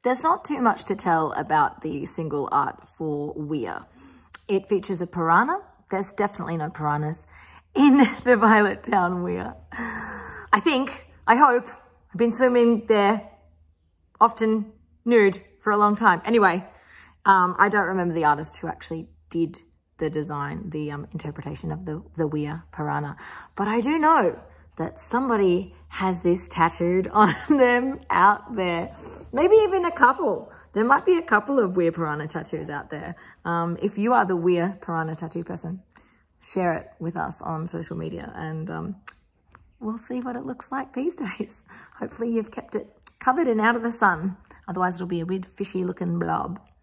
there's not too much to tell about the single art for Weir. It features a piranha. There's definitely no piranhas in the Violet Town Weir. I hope. I've been swimming there often nude for a long time. Anyway, I don't remember the artist who actually did the design, the interpretation of the Weir piranha. But I do know that somebody has this tattooed on them out there. Maybe even a couple. There might be a couple of Weir piranha tattoos out there. If you are the Weir piranha tattoo person, share it with us on social media and we'll see what it looks like these days. Hopefully you've kept it covered and out of the sun. Otherwise it'll be a weird fishy looking blob.